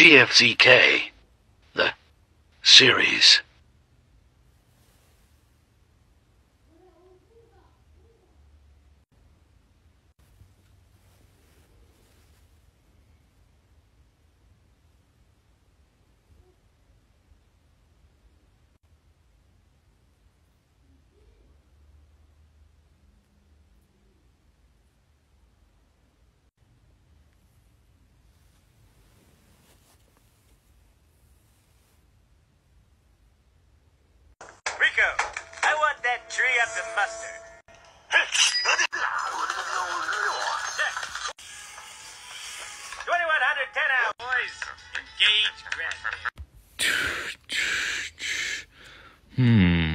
GFCK, the series. Rico, I want that tree up to mustard. 2110 out, boys. Engage Grant.